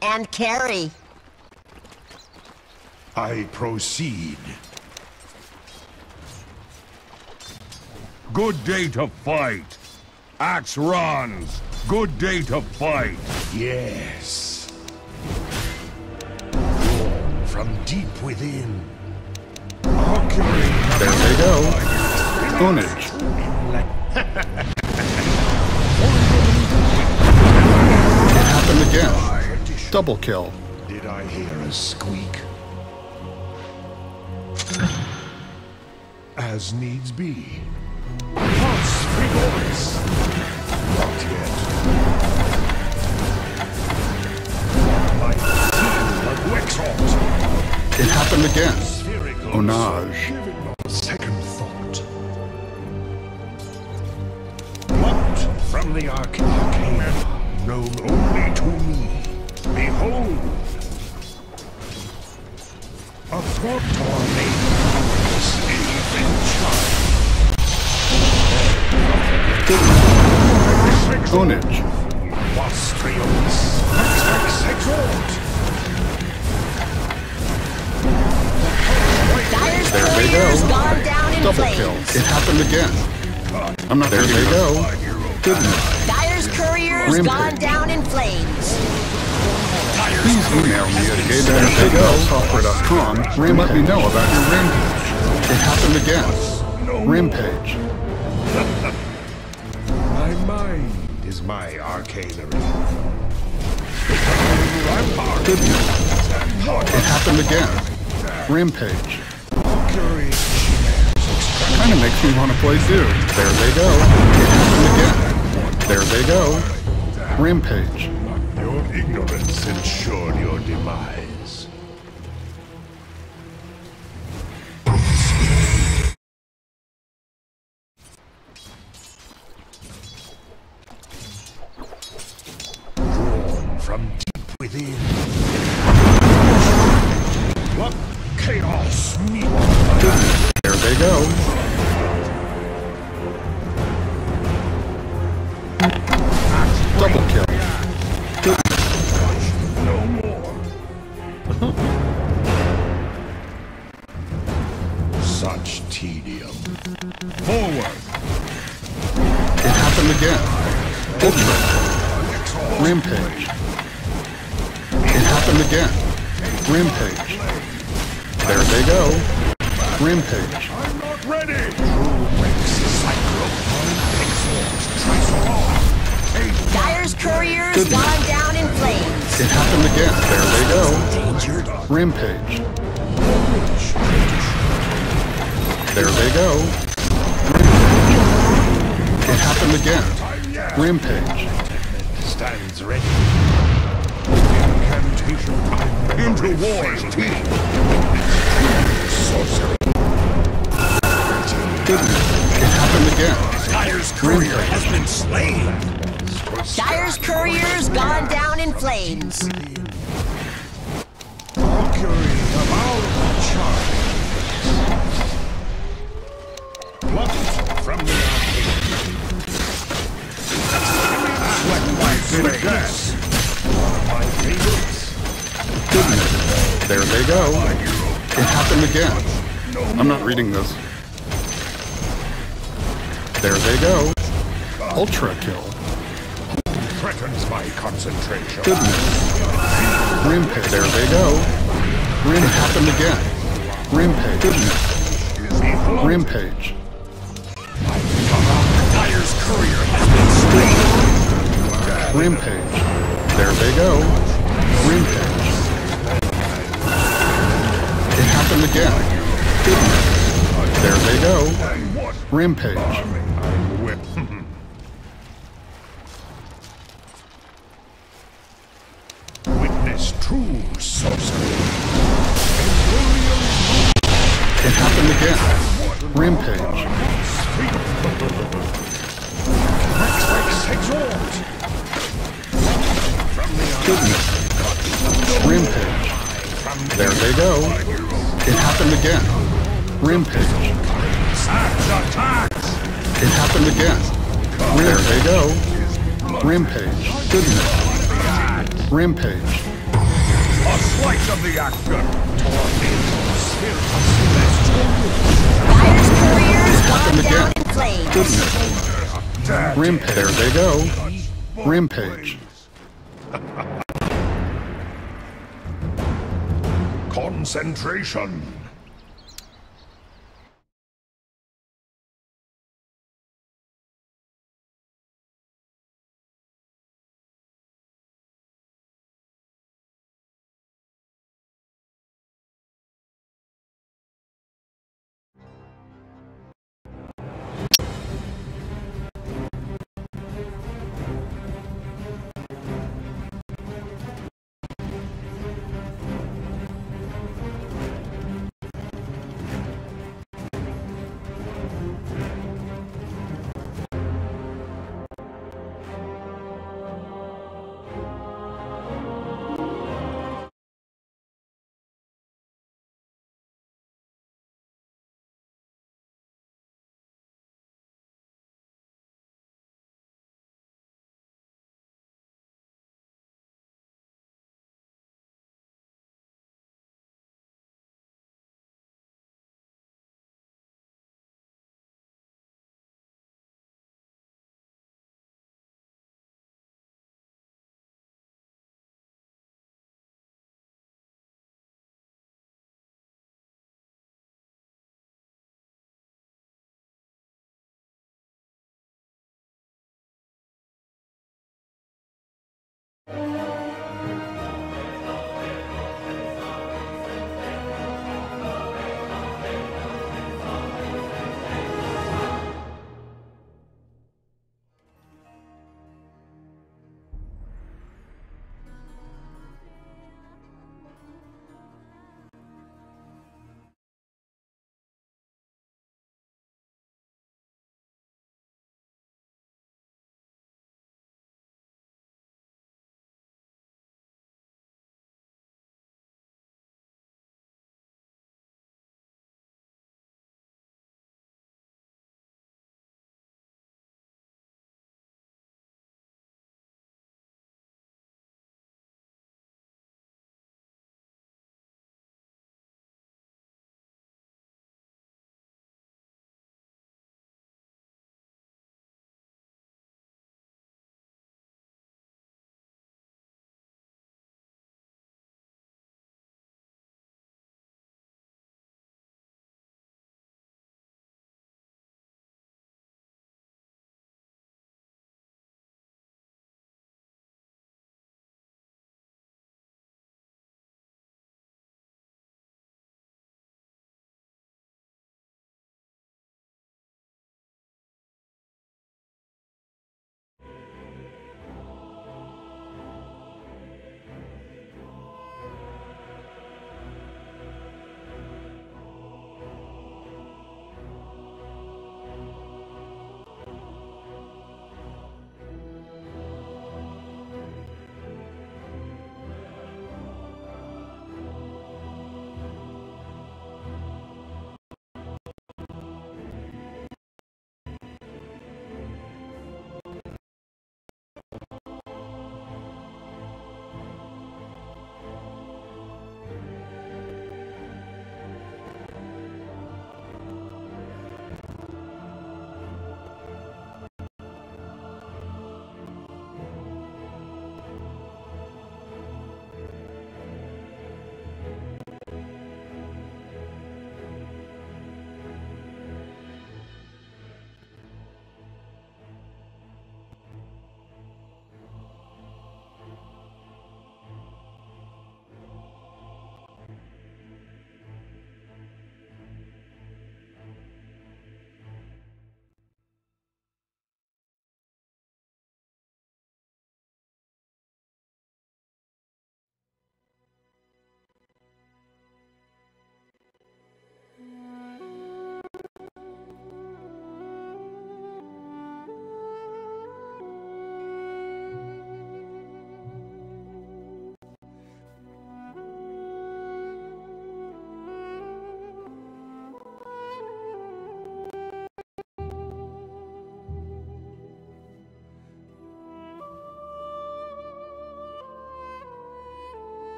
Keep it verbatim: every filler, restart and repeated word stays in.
and carry. I proceed. Good day to fight. Axe runs. Good day to fight. Yes. Roar from deep within. There they go. Ownage. It happened again. Double kill. Did I hear a squeak? As needs be. Pulse frigoris. Not yet. My team of Wexalt. It happened again. Spherical. Onage. Given no second thought. Plucked from the arcane, known only to me. Behold! A thought tornado. Slave in charge. Ownage. Wastrios. Hex exhort. There they go. Gone down in Double flames. kill. It happened again. I'm not there. They go. Goodness. Dyer's courier has Rampage. gone down in flames. Please email me at gay-software dot com and let me know about your rampage. It happened again. Rampage. My mind is my arcanery. Goodness. It happened again. Rampage. Kinda makes me want to play too. There they go. It happened again. There they go. Rampage. Your ignorance ensured your demise. Drawn from deep within. What chaos meet? There they go. Double kill. No more. Such tedium. Forward. It happened again. Ultra. Rampage. It happened again. Rampage. There they go. Rampage. I'm not ready. True Rex Cyclo. Exhaust. Dyer's courier has Goodness. gone down in flames. It happened again. There they go. Rampage. There they go. It happened again. Rampage. Stands ready. Incantation. Into war's teeth. Sorcery. Goodness. It happened again. Dyer's courier has been slain. Dyer's courier's gone down in flames. Mercury about charge. Plucked from the arcane. Sweat my fingers. One of my favorites. Goodness. There they go. It happened again. I'm not reading this. There they go. Ultra kill. Threatens my concentration. Goodness. Rampage. There they go. Ram happened again. Rampage. Goodness. Rampage. Dyer's courier has been slain. Rampage. There they go. Rampage. It happened again. Goodness. There they go. Rampage. Witness true sorcery. It happened again. Rampage. Exhort. Goodness. Rampage. There they go. It happened again. Rampage. It happened again. There they go. Rampage. Goodness. Rampage. flight of the action. Dire's couriers gone Them down again. in flames. Goodness. Rampage. There they go. Rampage. Concentration.